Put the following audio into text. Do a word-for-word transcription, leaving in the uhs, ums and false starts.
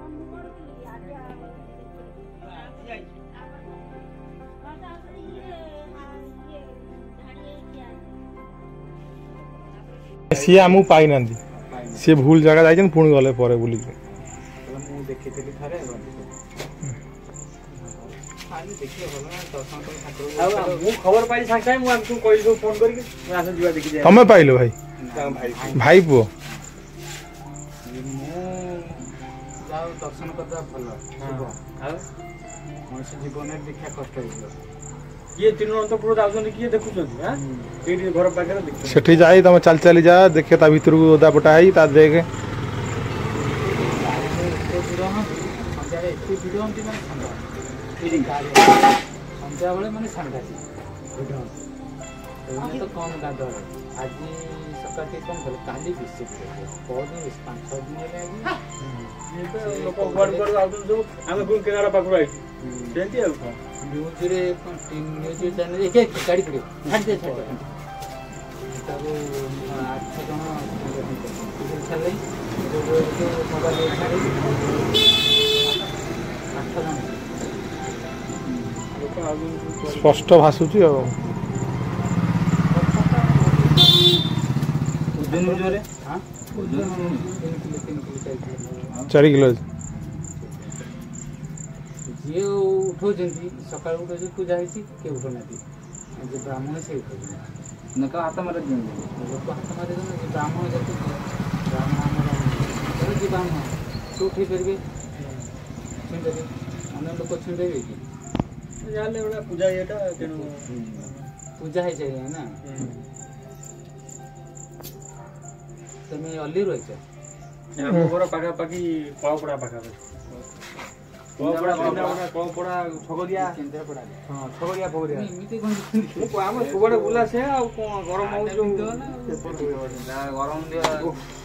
सी आमु पाई ना सी भूल जगह जाइछन पुणी गले परे बुली मु देखितली थारे खाली देखिए भलो ना दर्शन कर ठाकुर मु खबर पाई साथ मु हमकु कहि दो फोन करके आस जीवा देखि जाय तमे पाइलो भाई भाई भाई पुओ मु जाओ दर्शन करदा भलो शिव आ मनुष्य जीवन में देखा कष्ट होइलो ये तिरुवनंतपुर जाउछन किए देखुछन हां एठी घर पाखरे देख सेठी जाई तमे चल चली जा देखे ता भीतर को ओदा पटा है ता देख संध्या बेले माने सांघातिक तो कम गाध आज सकाळ कम भल काली बिस्सी बहुत दिन पांच छह दिन ले ये तो लोक बड़ बड़ आउन जो हम गुण किनारा पाखु आई सेंती आ न्यूज रे न्यूज चैनल एक एक गाड़ी पड़े हट दे छट तब आठ छह जन छले जो जो मोबाइल छाड़ी आठ जन लोक आउन स्पष्ट भासुची आ उजन जोरे हां उजन चार किलो जी उठो जंती सकाळ उठो जे पूजा हेची के उठो नाती जे ब्राह्मण से उठो नका हाथ मारे दिन लोक हाथ मारे दिन ब्राह्मण जते ब्राह्मण हमर जी ब्राह्मण तो उठी करके छिंदे अन्य लोक छिंदे की जाले बड़ा पूजा एटा तेनु पूजा हे जाय ना तमे अल्ली रहिछ हमर घर पाका पाकी पावपड़ा पाका कोपड़ा कोपड़ा कोपड़ा छगरिया केंद्रापड़ा हां छगरिया फगरिया एमिति कोन हम सुबडे बुला से आ गरम हो जो गरम दिया